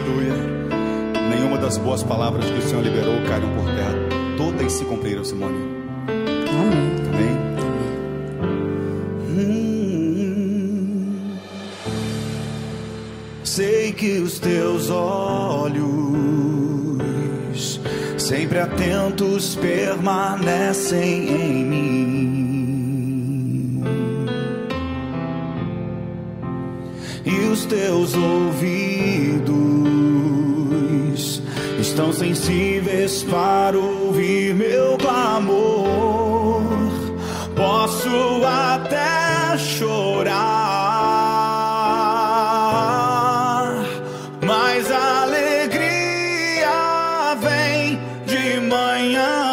Aleluia. Nenhuma das boas palavras que o Senhor liberou caíram por terra. Todas se cumpriram, Simone. Amém. Amém. Sei que os teus olhos, sempre atentos, permanecem em mim, e os teus ouvidos estão sensíveis para ouvir meu clamor. Posso até chorar, mas a alegria vem de manhã.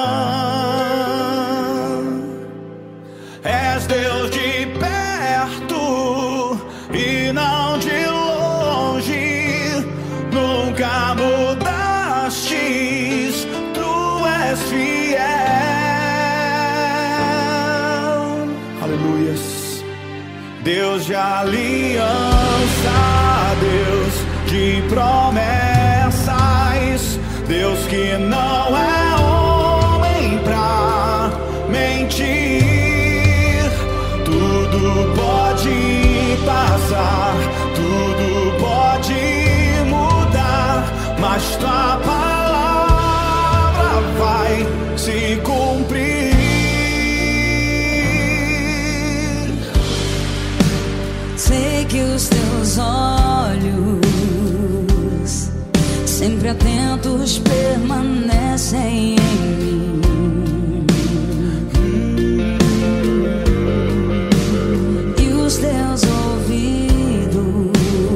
És Deus de perto e não de longe, nunca mudastes, tu és fiel. Aleluias. Deus de aliança, Deus de promessas, Deus que não é homem pra mentir. Tudo pode passar, tudo pode mudar, mas tua palavra vai se cumprir. Sei que os teus olhos, sempre atentos, permanecem em mim, e os teus ouvidos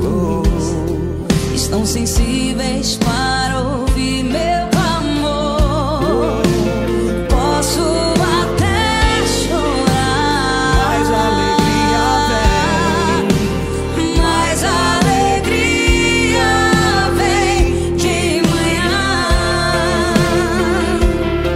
estão sensíveis para ouvir meu clamor. Posso até chorar, Mas a alegria vem, mas a alegria vem de manhã.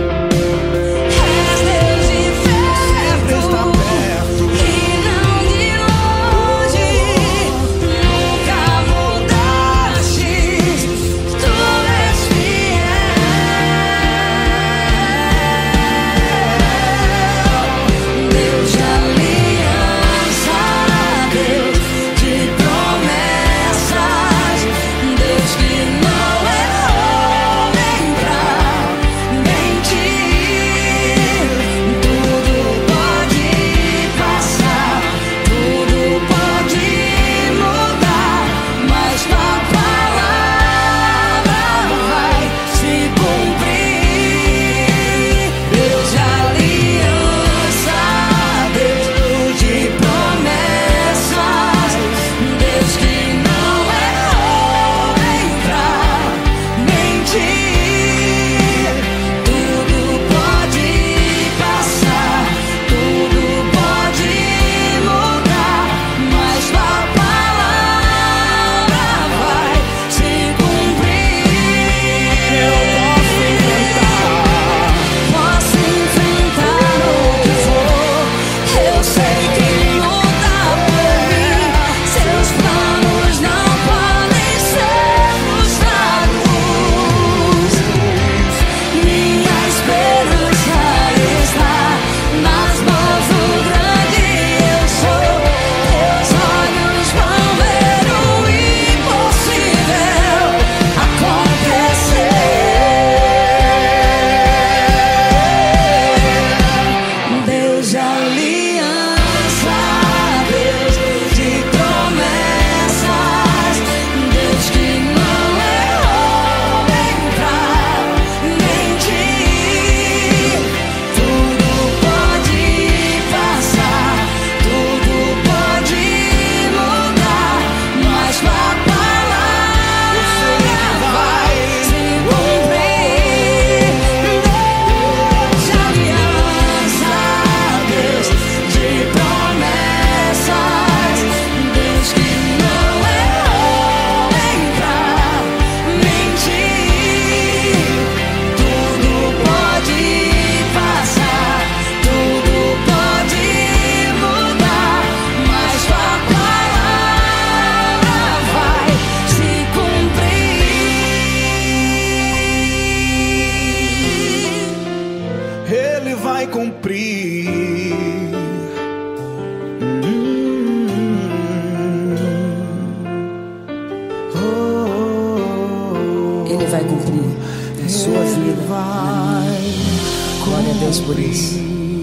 vai. Glória a Deus por isso.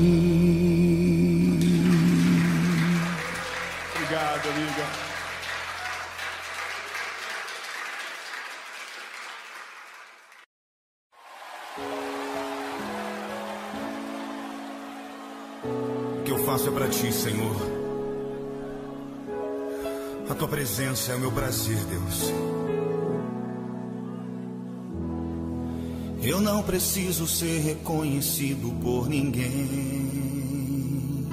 Obrigado, amiga. O que eu faço é para ti, Senhor. A tua presença é o meu prazer, Deus. Eu não preciso ser reconhecido por ninguém.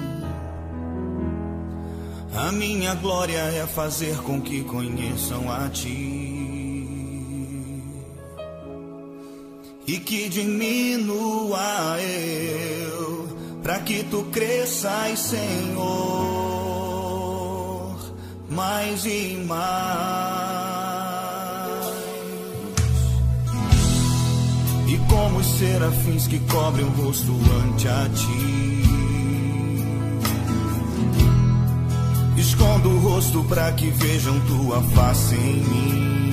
A minha glória é fazer com que conheçam a ti e que diminua eu, para que tu cresças, Senhor, mais e mais. E como os serafins que cobrem o rosto ante a ti, escondo o rosto para que vejam tua face em mim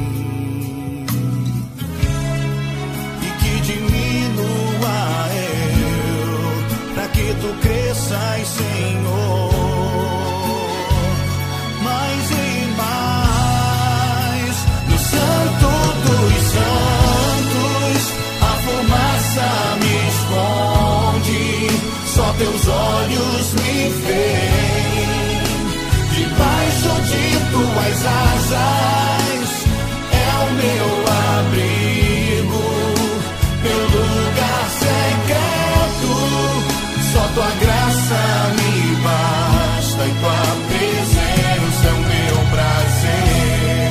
e que diminua eu, para que tu cresças, Senhor, mais e mais. No Santo dos Santos a fumaça me esconde, só teus olhos me veem. Debaixo de tuas asas é o meu abrigo, meu lugar secreto. Só tua graça me basta e tua presença é o meu prazer.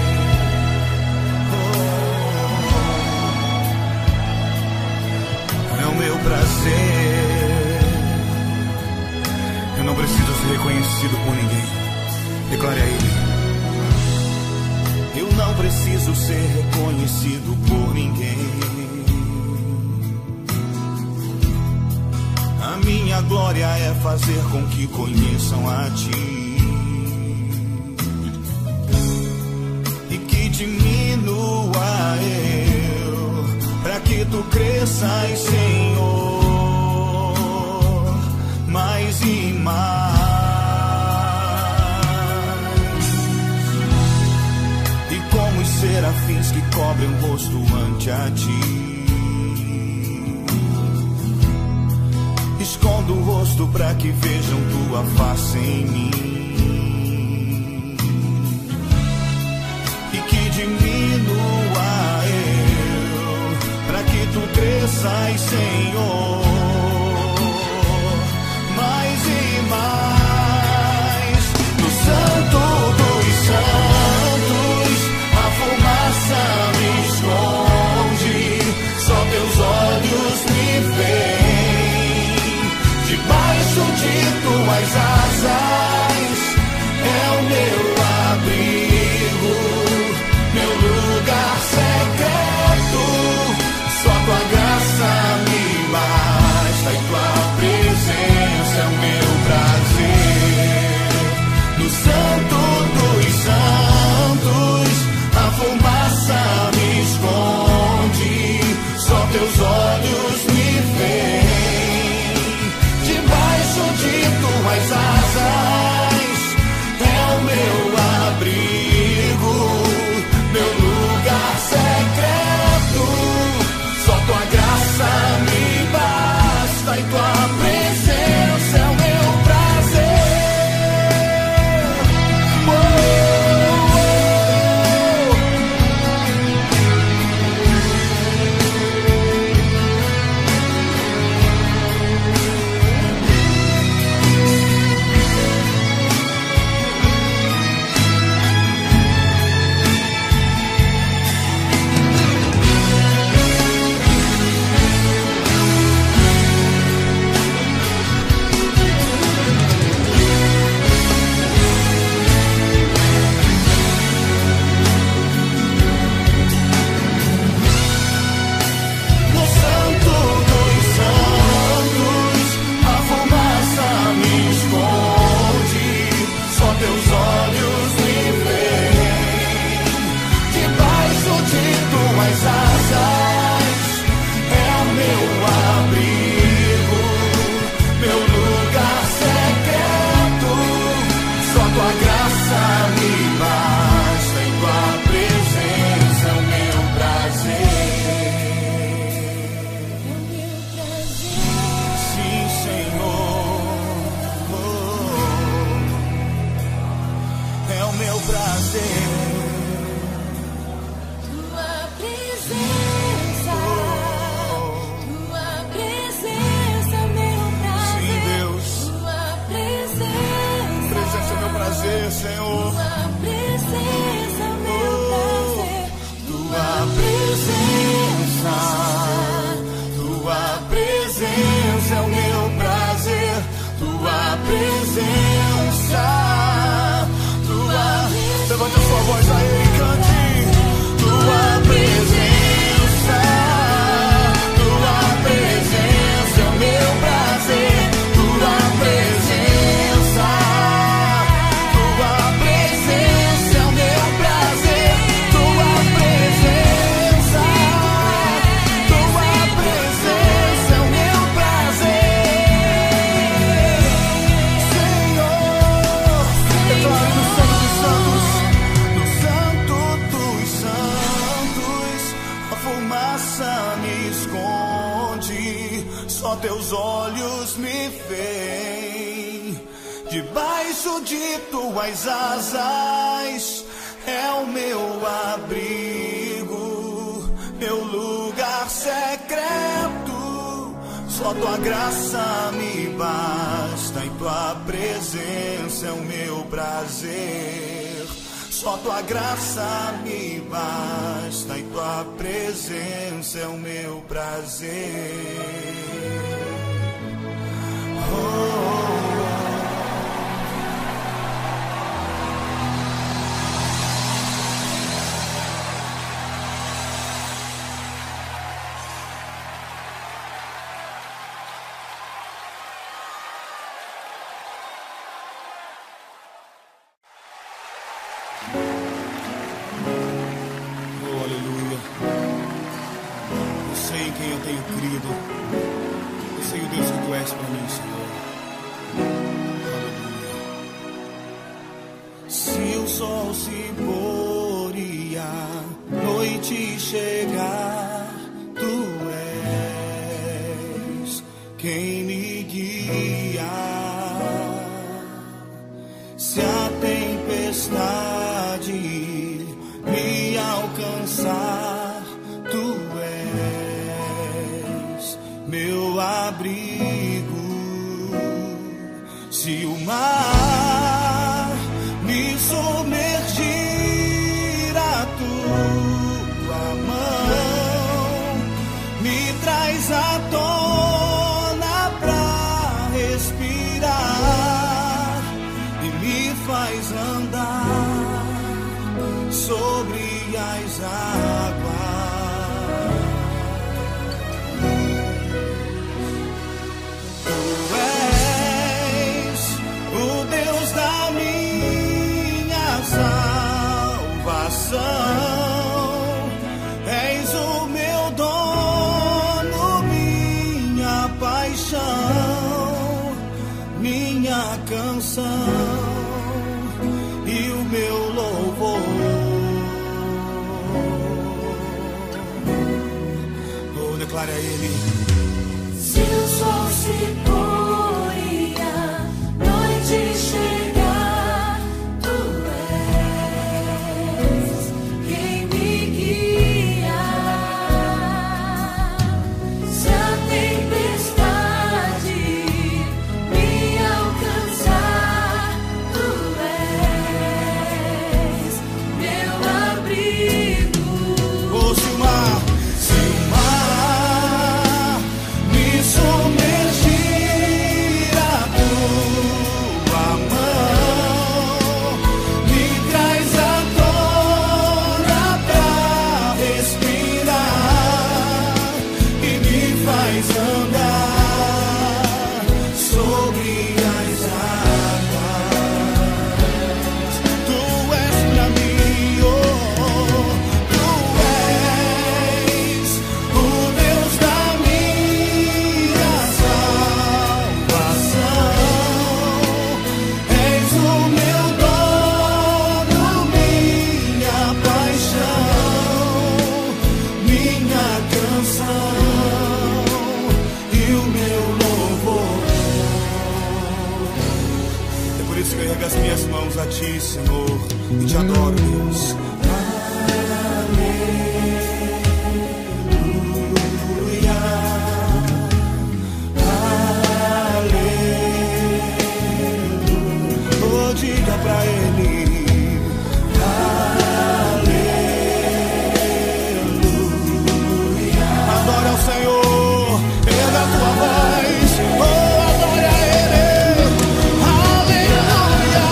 É o meu prazer. Eu não preciso ser reconhecido por ninguém. Declare a Ele. Eu não preciso ser reconhecido por ninguém. A minha glória é fazer com que conheçam a ti e que diminua eu, para que tu cresças, Senhor, mais e mais. E como os serafins que cobrem o rosto ante a ti, escondo o rosto para que vejam tua face em mim e que diminua eu, para que tu cresças, Senhor, mais e mais. No Santo dos Santos a fumaça me esconde, só teus olhos me veem. Debaixo de tuas asas é o meu abrigo, meu lugar secreto. Só tua graça me basta. tua graça me basta, em tua presença é o meu prazer. Sim, Senhor, é o meu prazer. Senhor, tua presença, meu prazer. Tua presença é o meu prazer. Tua presença, levante a sua voz aí e cante. Tua presença é o meu prazer. Tua presença é o meu prazer, tua presença é o meu prazer. Senhor, declare no Santo dos Santos, a fumaça me esconde, só teus olhos me veem. Debaixo de tuas asas é o meu abrigo, meu lugar secreto. Só tua graça me basta, em tua presença é o meu prazer. Só tua graça me basta, em tua presença é o meu prazer. Declare a Ele. Se o sol se pôr e a noite chegar, Tu és quem me guia. Se a tempestade me alcançar, Tu és meu abrigo. Oh, se o mar Senhor, e te adoro, Deus. Diga pra Ele, aleluia. Adora ao Senhor, erga a tua voz, oh, adora a Ele, aleluia,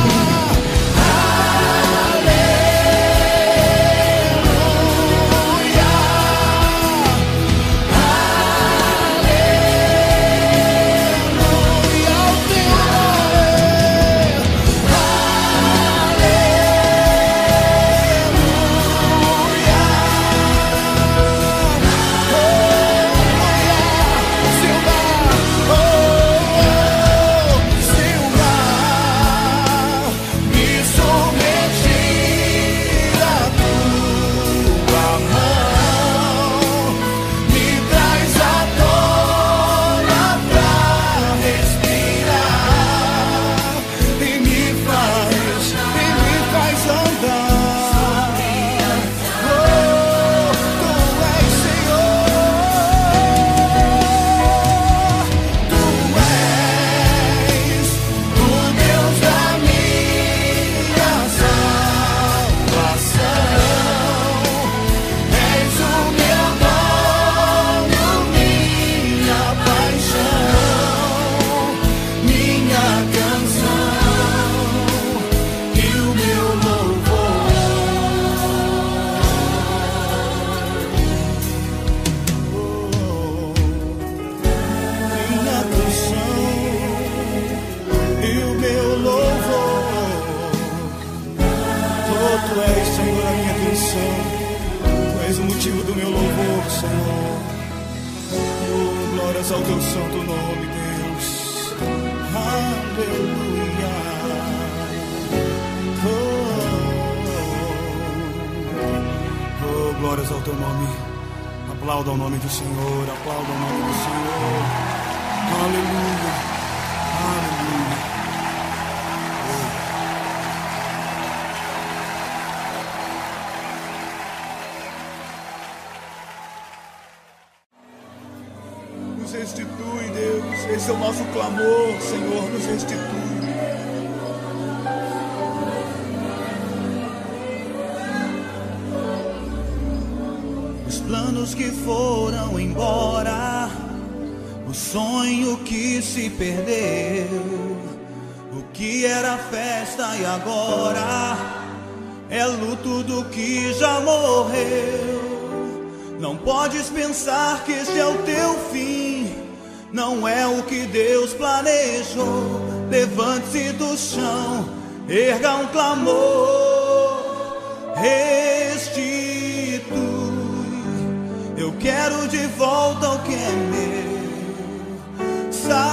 Tu és, Senhor, a minha canção. Tu és o motivo do meu louvor, Senhor. Oh, glórias ao teu santo nome, Deus. Aleluia. Oh, glórias ao teu nome. Aplauda o nome do Senhor, aplauda o nome do Senhor. Aleluia. Aleluia. Nos restitui, Deus. Esse é o nosso clamor, Senhor, nos restitui. Os planos que foram embora, o sonho que se perdeu, o que era festa e agora é luto do que já morreu. Não podes pensar que este é o teu fim, não é o que Deus planejou. Levante-se do chão, erga um clamor, restitui. Eu quero de volta o que é meu.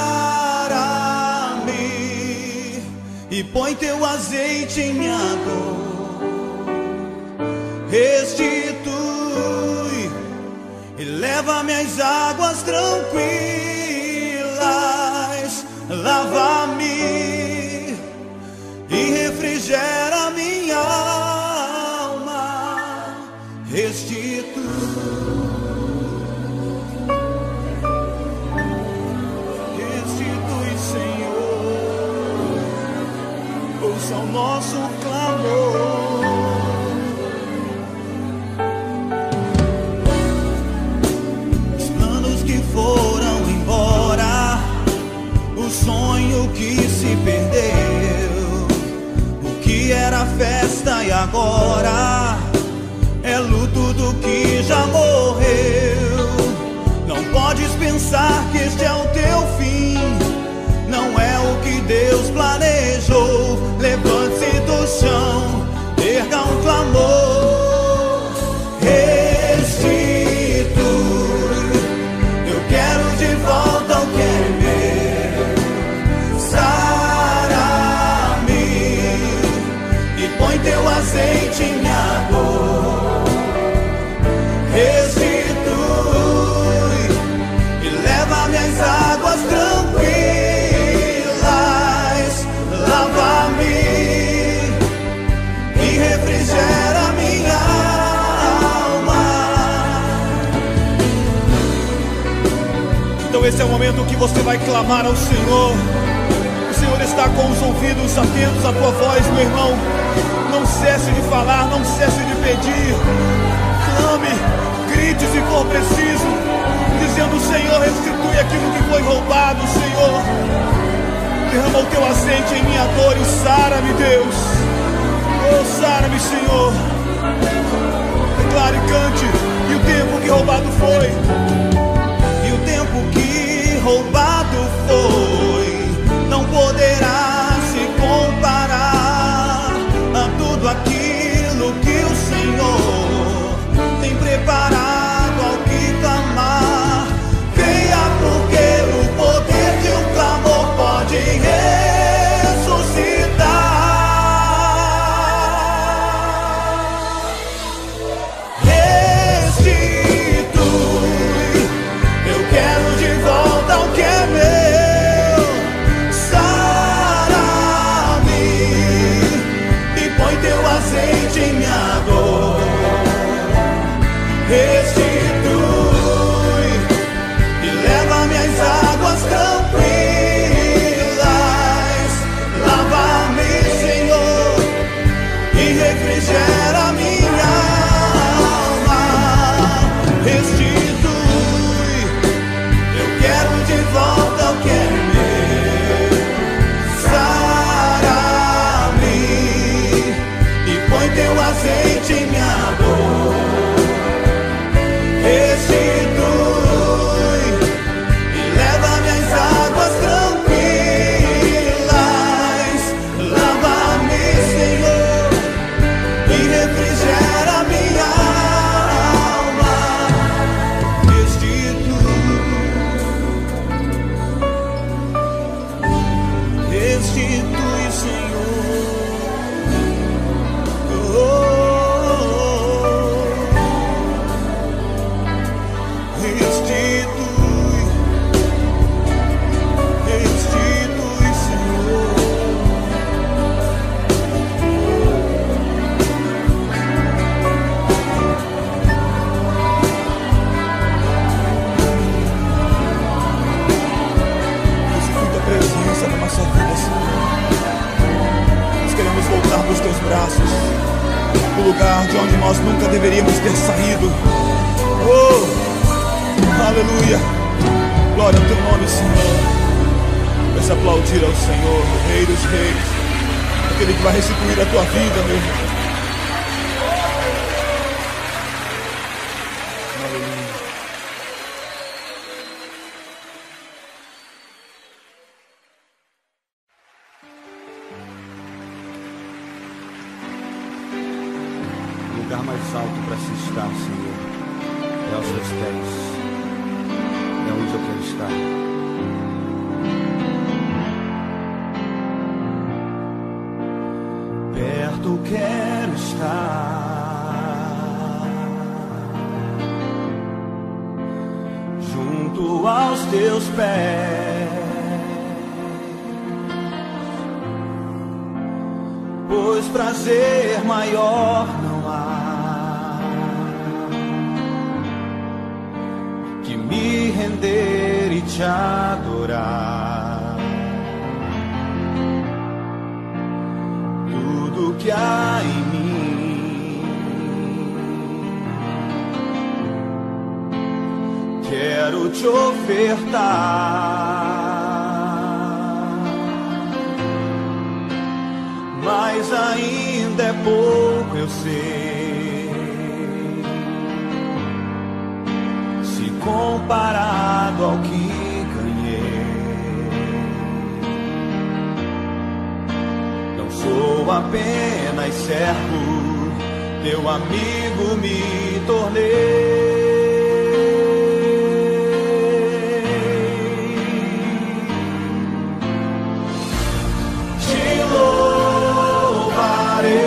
Sara-me e põe teu azeite em minha dor. Restitui e leva-me às águas tranquilas. Lava-me e refrigera minha alma. Restitui. Restitui, Senhor. Ouça o nosso clamor. Foram embora, o sonho que se perdeu, o que era festa e agora é luto do que já morreu. Não podes pensar que este é o teu fim, não é o que Deus planejou. Levante-se do chão, erga um clamor, restitui. Quero de volta o que é meu. Sara-me e põe teu azeite em minha dor. Restitui e leva-me às águas tranquilas. Lava-me esse é o momento que você vai clamar ao Senhor. O Senhor está com os ouvidos atentos à tua voz, meu irmão. Não cesse de falar, não cesse de pedir. Clame, grite se for preciso, dizendo: Senhor, restitui aquilo que foi roubado. Senhor, derrama o teu azeite em minha dor e sara-me, Deus. Oh, sara-me, Senhor. Declare e cante. E o tempo que roubado foi, e o tempo que roubado foi, não poderá se comparar a tudo aquilo que o Senhor tem preparado ao que clamar. Creia, porque o poder de um clamor pode ressuscitar. Lugar de onde nós nunca deveríamos ter saído. Oh, aleluia. Glória ao teu nome, Senhor. Vamos aplaudir ao Senhor, o Rei dos Reis, aquele que vai restituir a tua vida, meu irmão. Aleluia. O lugar mais alto para se estar, Senhor, é aos teus pés. É onde eu quero estar. Perto quero estar, junto aos teus pés, pois prazer maior não há que me render e te adorar. Tudo que há em mim quero te ofertar, mas ainda é pouco, eu sei, se comparado ao que sou apenas servo, teu amigo me tornei. Te louvarei,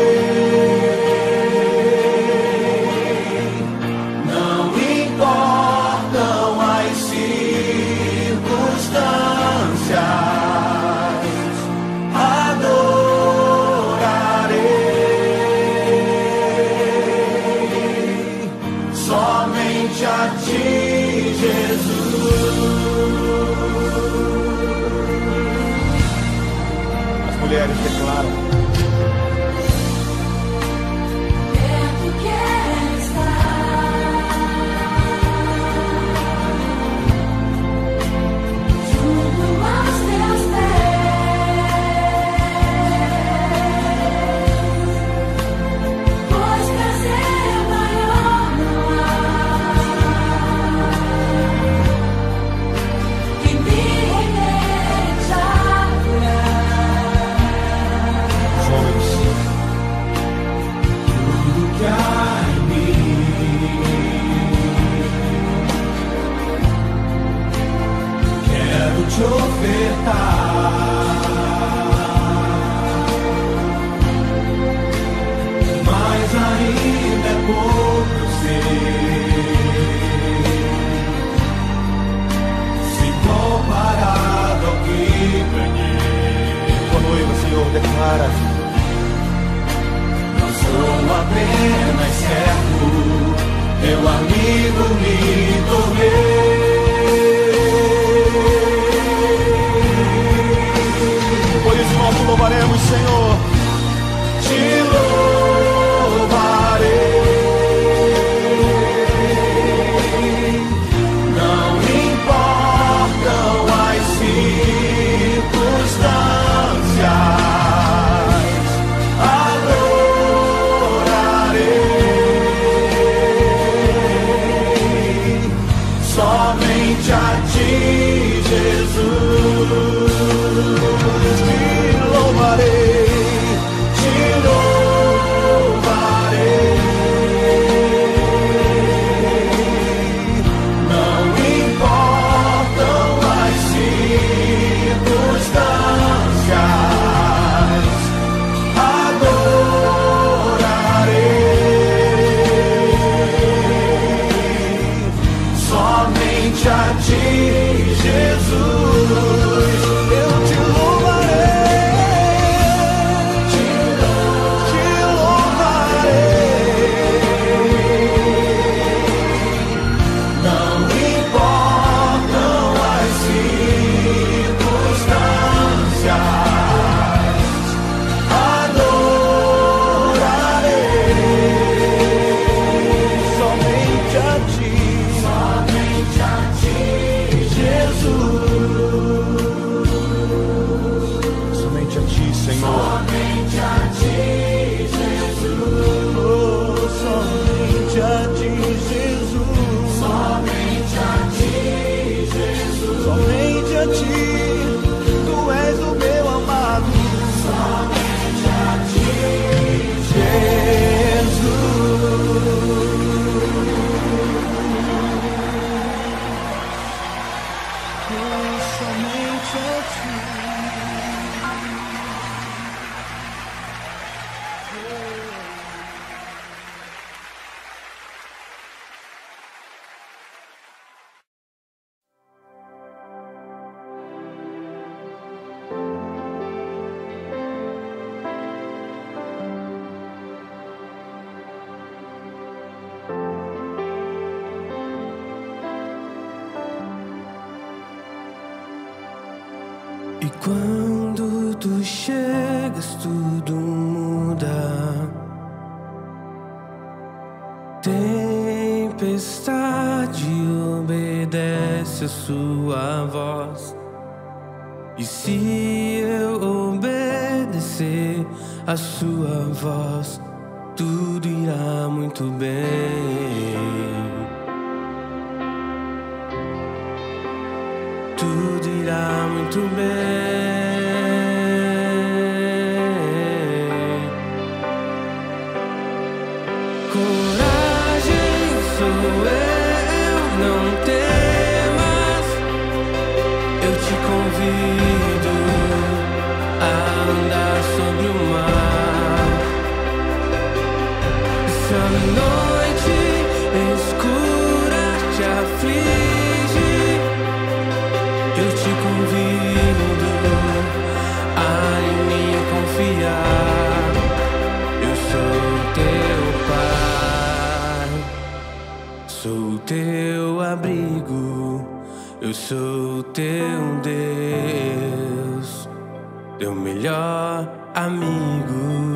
não importam as circunstâncias. Somente mulheres declaram: perto quero estar, junto aos teus pés, pois prazer maior não há que me deixar. jovens, Tudo que há em mim, quero te ofertar, mas ainda é pouco, eu sei, se comparado ao que ganhei. tua noiva, Senhor, declara: Não sou apenas servo, teu amigo me tornei. por isso nós te louvaremos, Senhor. Te louvarei, não importam as circunstâncias, adorarei somente a ti, Jesus. Te louvarei, te louvarei. Não importam as circunstâncias, adorarei somente a ti, Jesus. Eu te louvarei, te louvarei. Não importam as circunstâncias, adorarei somente a ti, Jesus. Somente a ti, Senhor. Somente a ti, Jesus. Oh, somente a ti, Jesus. Somente a ti, Jesus. Somente a ti, tu és o meu amado. Somente a ti, Somente a ti. E quando tu chegas, tudo muda. Tempestade obedece a sua voz. E se eu obedecer a sua voz, tudo irá muito bem. Tudo irá muito bem. Coragem sou eu, não temas. Eu te convido a andar sobre o mar. Se a noite escura te aflige, eu te convido a em mim confiar. Eu sou teu pai, sou teu abrigo. Eu sou teu Deus, teu melhor amigo.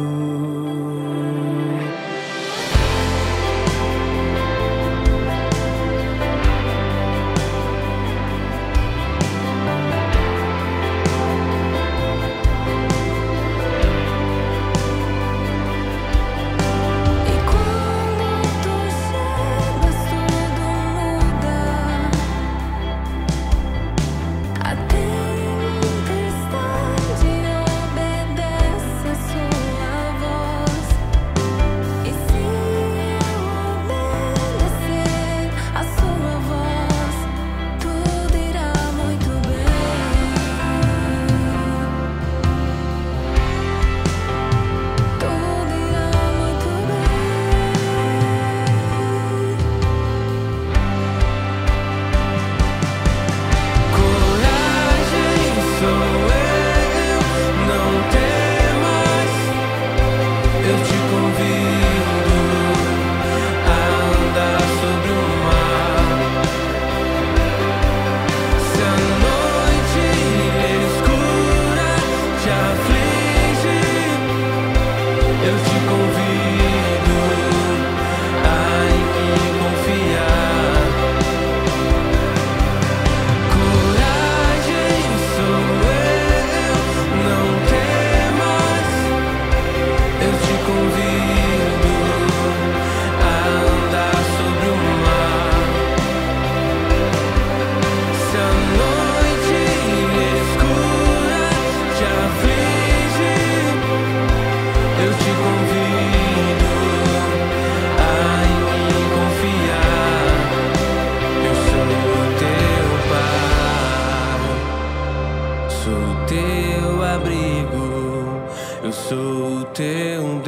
Eu sou teu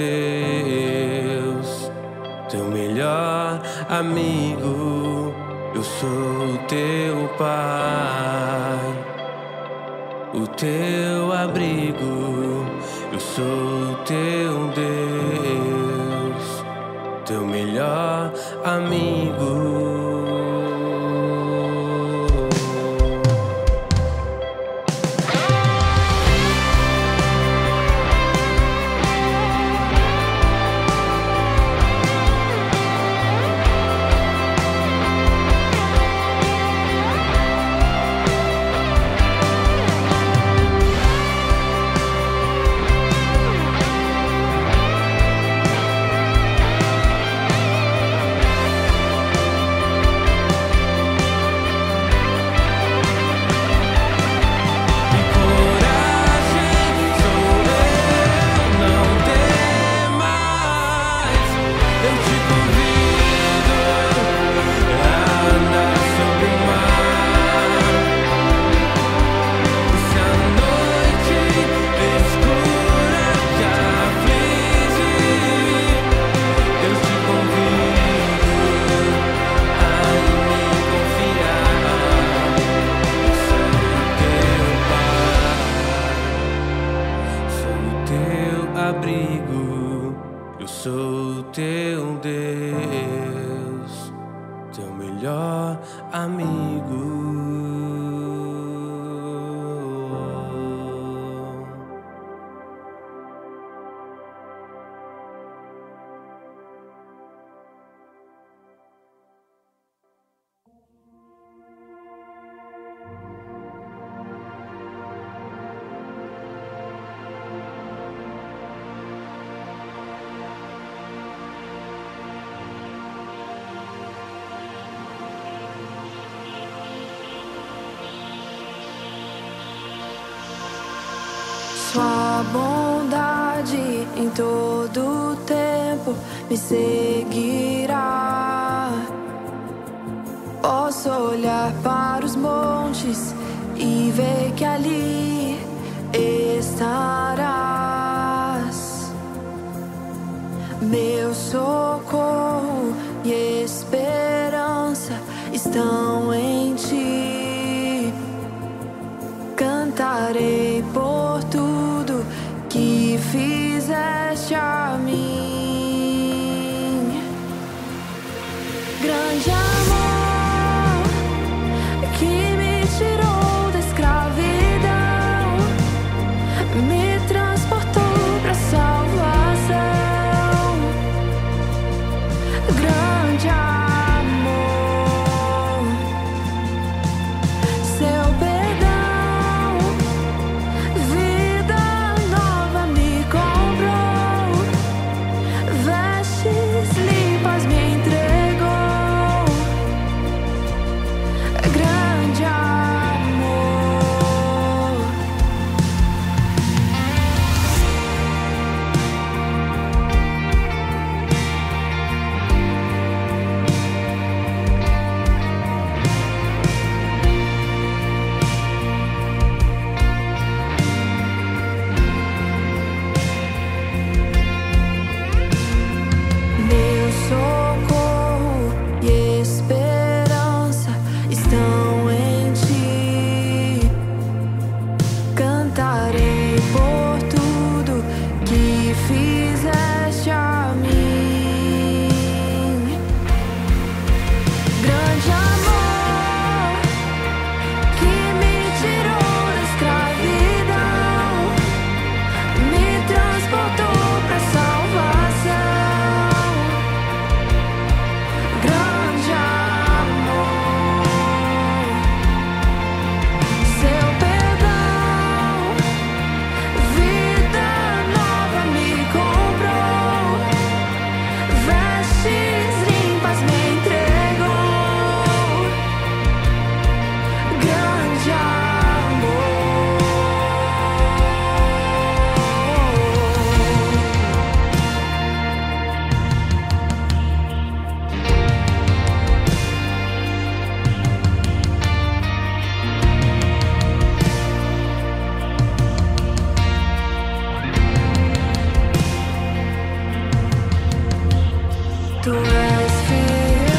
Deus, teu melhor amigo. Eu sou teu Pai, o teu abrigo. Eu sou teu Deus, teu melhor amigo. Abrigo, eu sou teu Deus, teu melhor amigo. Sua bondade em todo tempo me seguirá. Posso olhar para os montes e ver que ali estarás. Meu socorro e esperança estão em ti. Cantarei por tudo que fizeste a mim. Grande amor que me tirou da escravidão, me Tu és fiel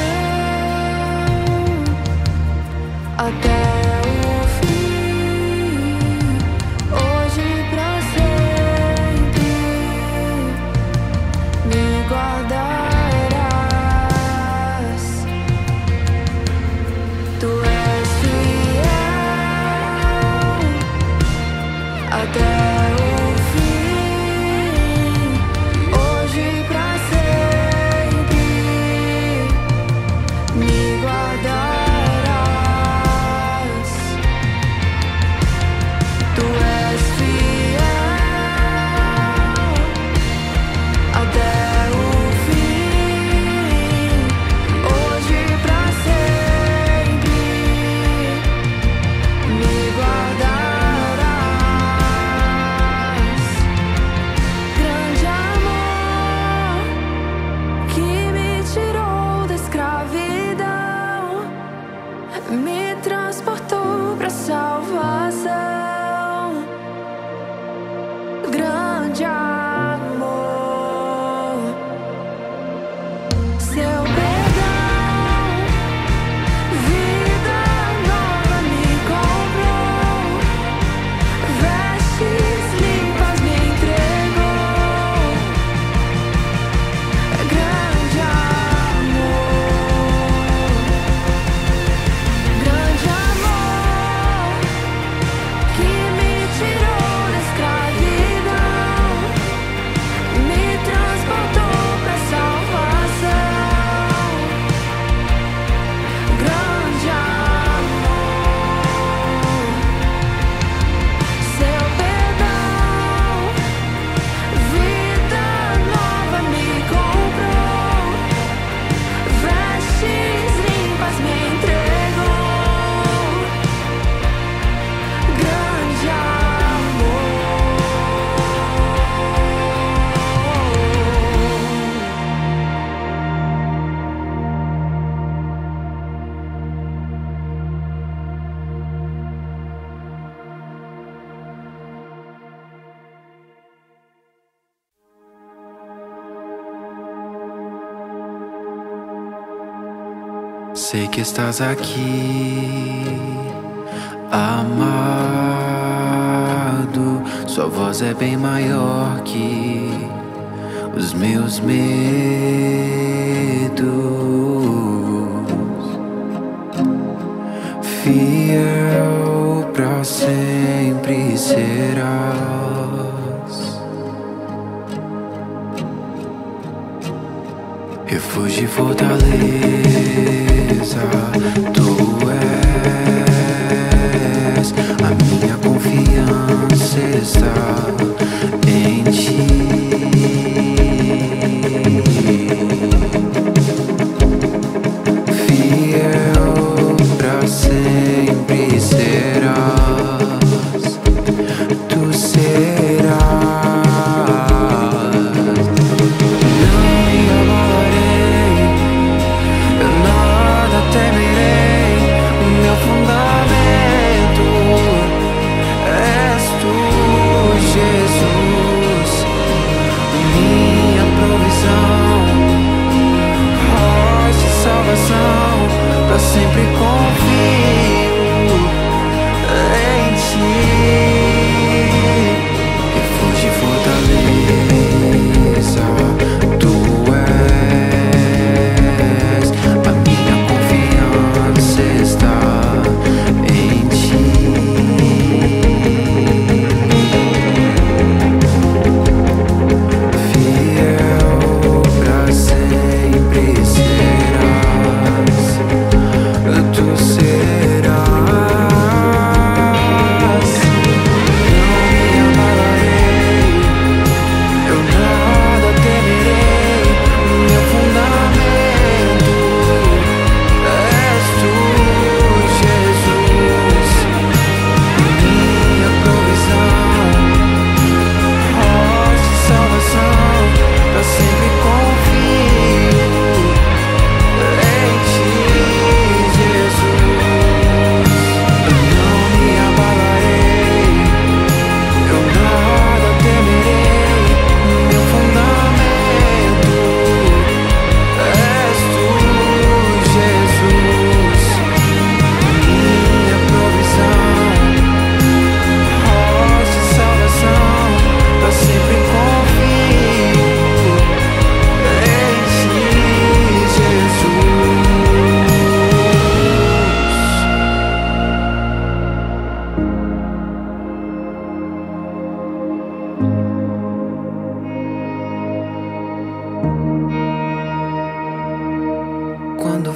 até o fim, hoje pra sempre me guardarás. Tu és fiel até o fim, hoje pra sempre me guardarás. Tu és fiel até o fim, hoje pra sempre me guardarás. Grande amor que me tirou da escravidão, me transportou pra salvação. Grande amor, seu perdão, vida nova me comprou, vestes limpas me entregou. Grande amor que me tirou da escravidão, me transportou pra salvação. Grande amor, seu perdão, vida nova me comprou, vestes limpas me entregou. Grande amor. Sei que estás aqui, amado. Sua voz é bem maior que os meus medos. Fiel pra sempre serás. Refúgio e fortaleza, tu és. A minha confiança está em ti. Fiel pra sempre serás. Tu serás. Não me abalarei, eu nada temerei. O meu fundamento és tu, Jesus.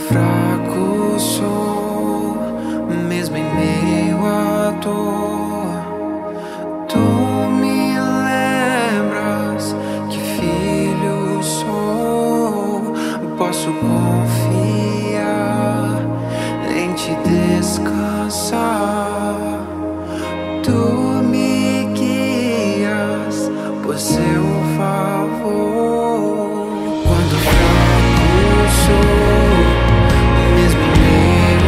fraco sou, mesmo em meio à dor, tu me lembras que filho sou. Posso confiar em te descansar. Tu me guias por seu favor. Quando fraco sou, mesmo em meio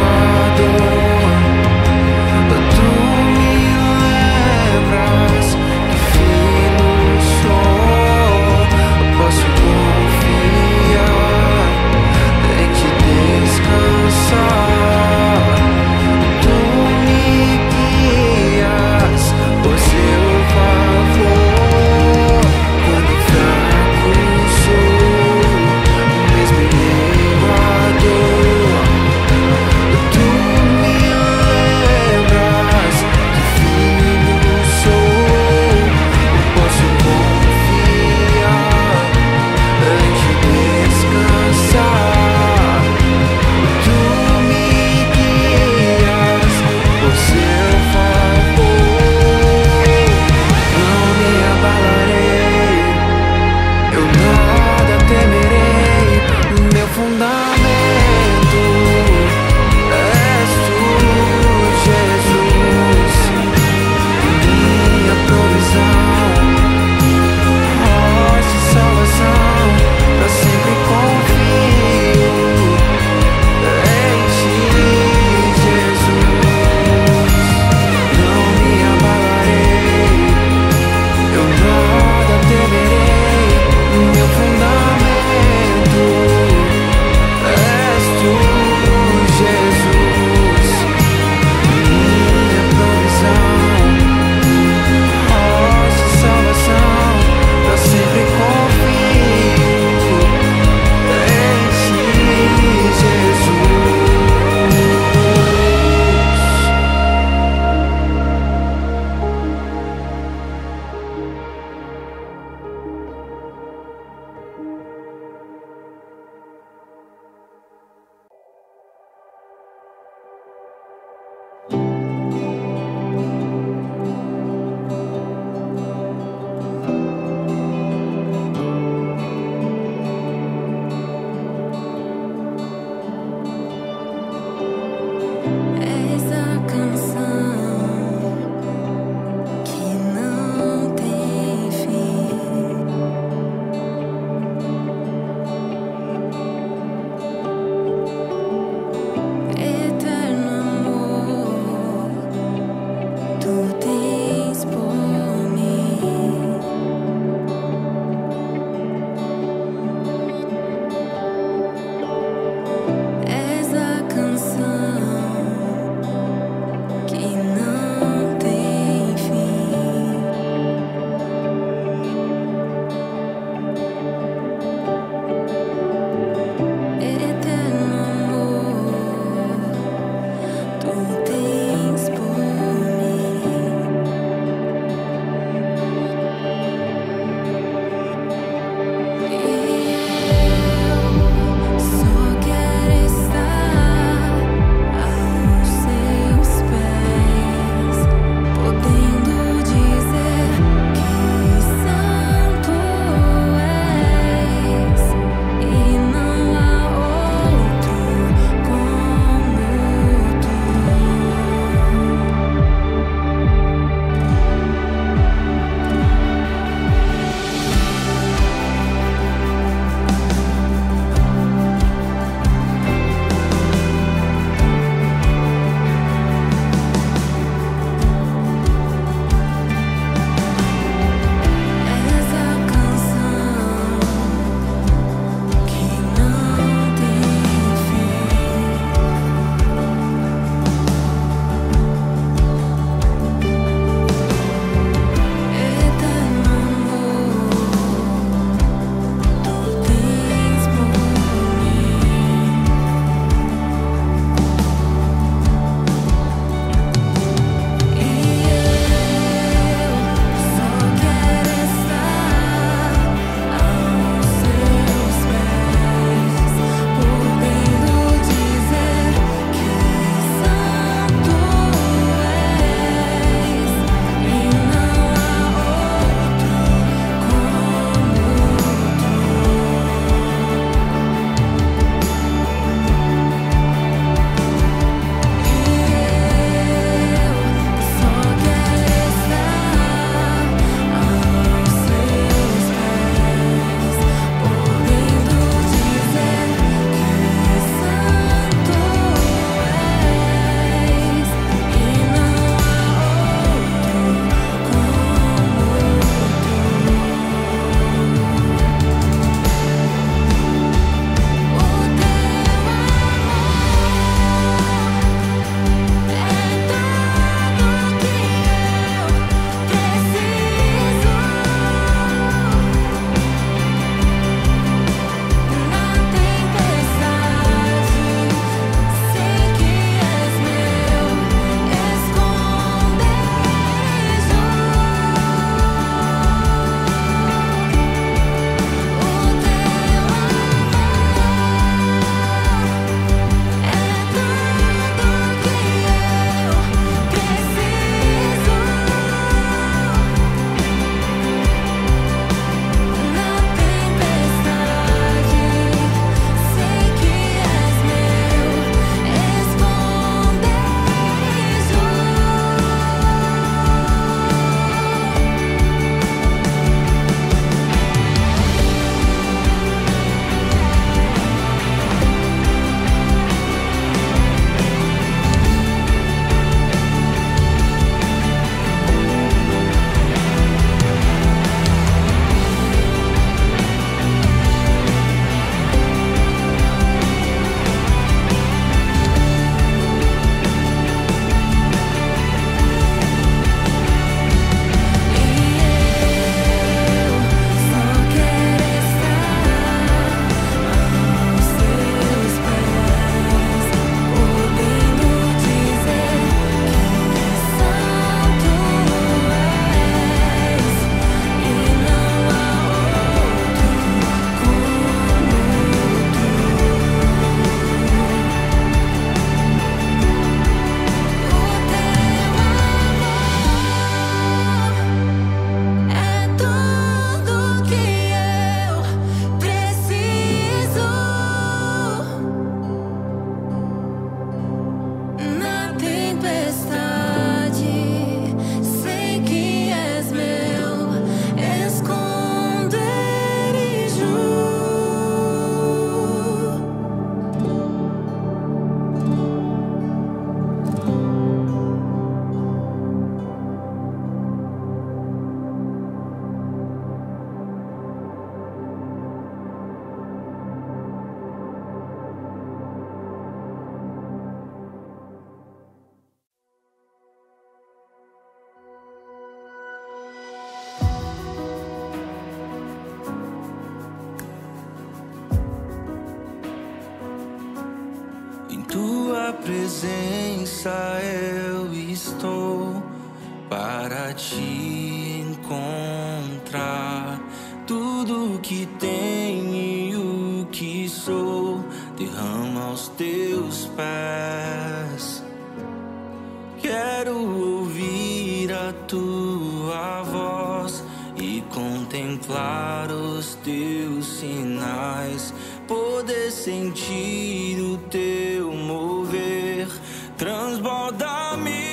tua presença eu estou para te encontrar. Tudo que tenho e o que sou derrama aos teus pés. Quero ouvir a tua voz e contemplar os teus sinais, poder sentir o teu mover, transborda-me.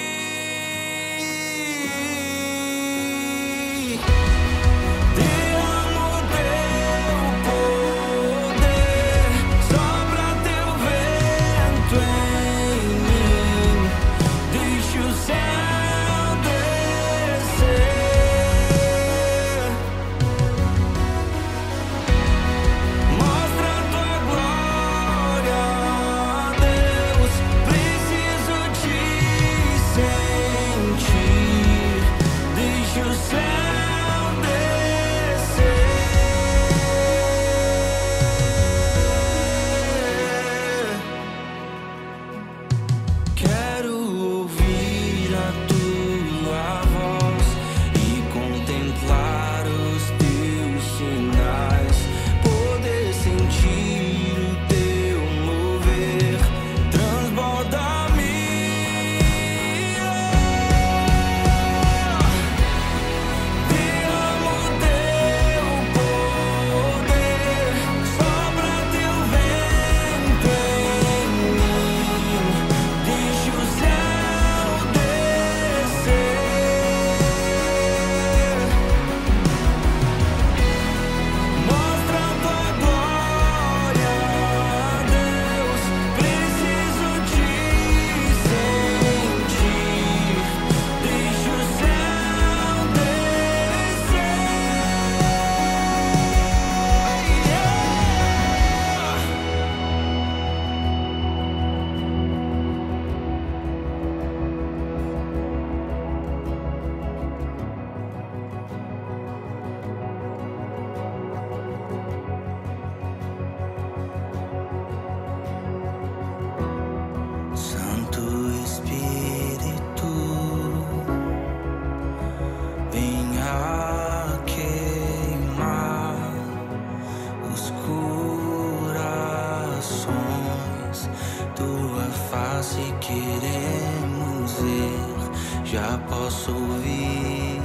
Já posso ouvir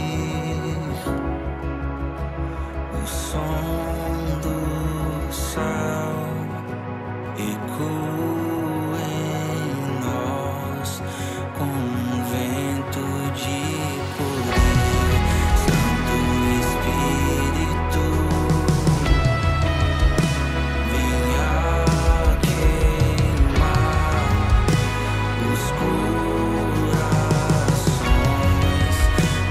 o som do céu ecoa em nós como um vento de poder. Santo Espírito, venha queimar os corações.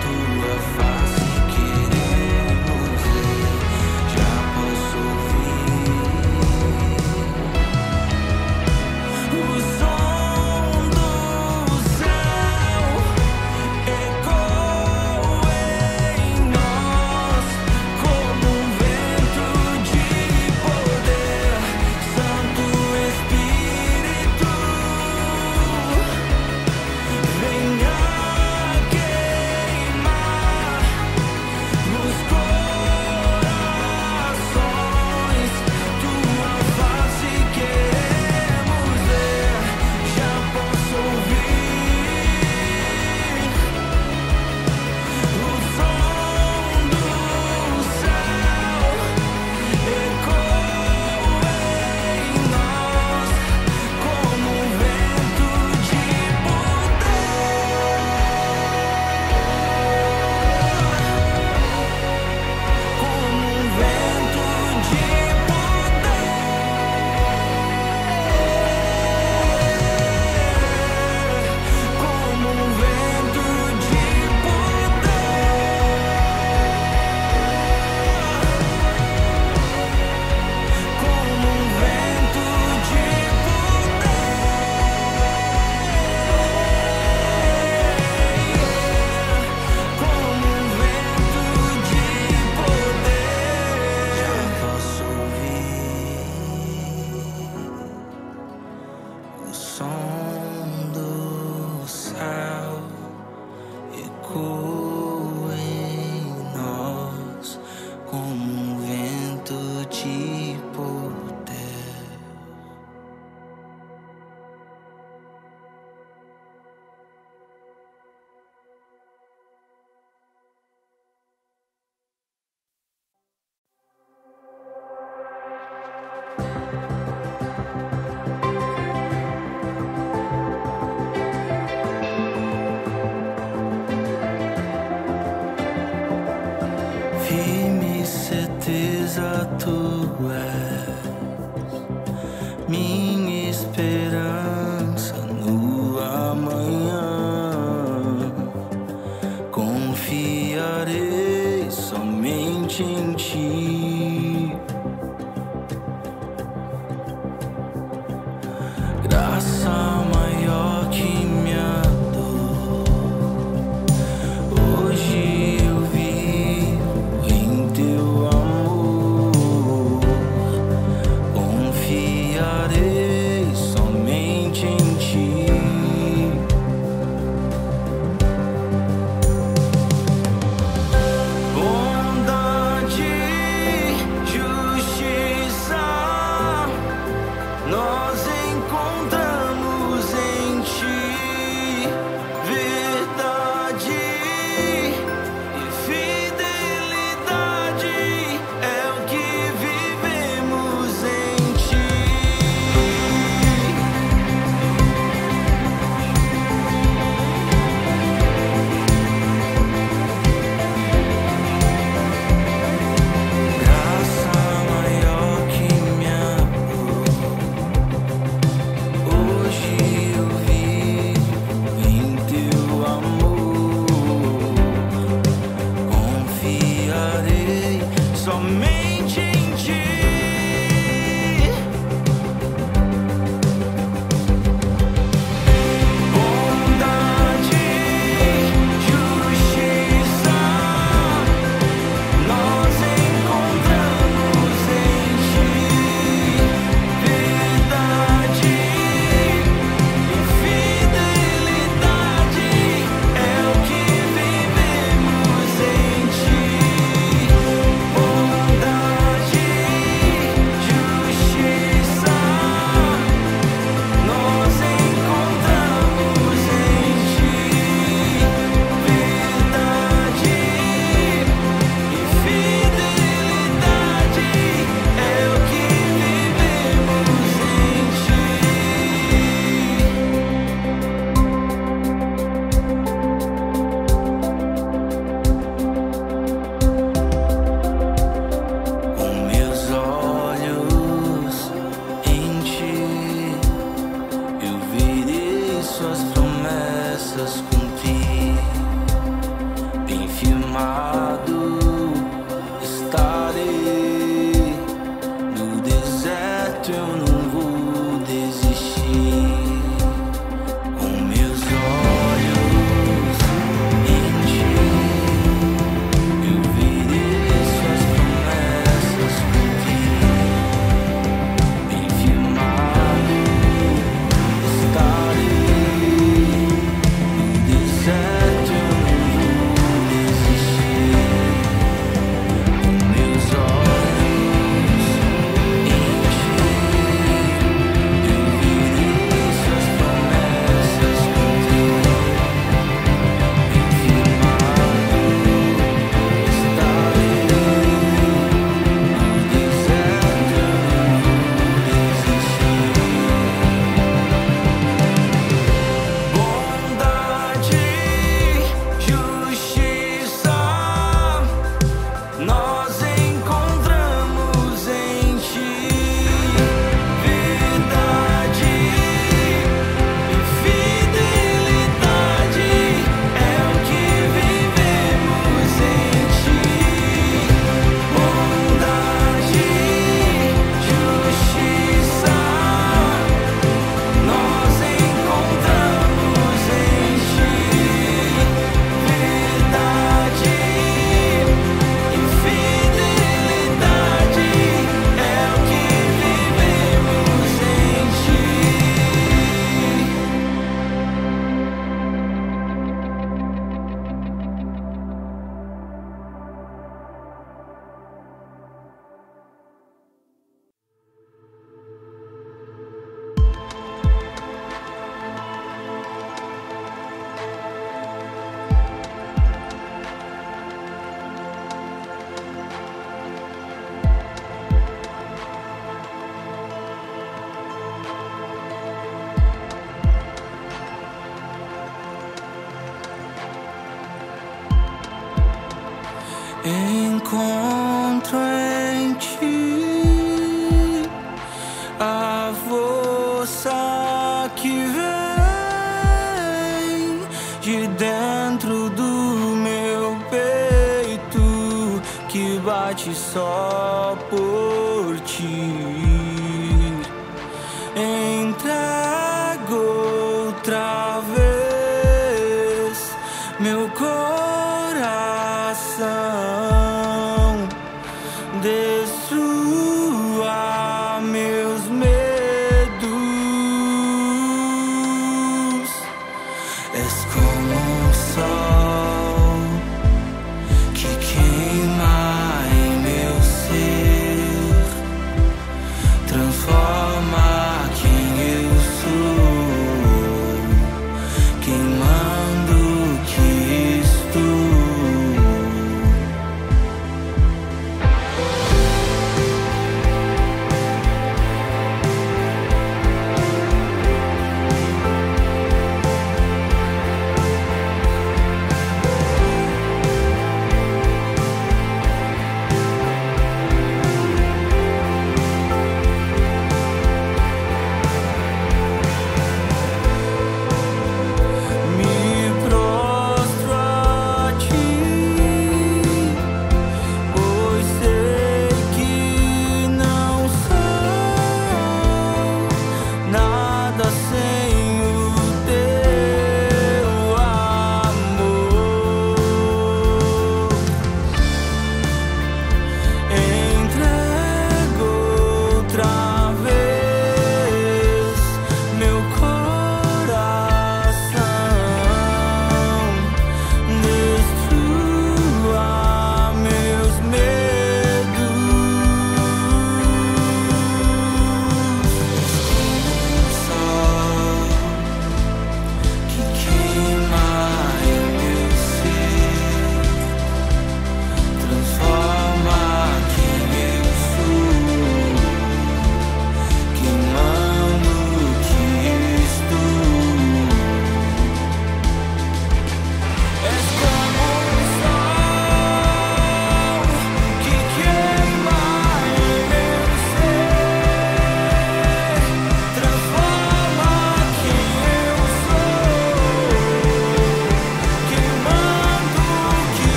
de poder. Firme certeza tu és, minha esperança no amanhã. Confiarei somente em ti. Graça maior que minha dor. Hoje eu vivo em teu amor. Confiarei somente em ti. Bondade, justiça, nós encontramos encontro em ti a força que vem de dentro do meu peito, que bate só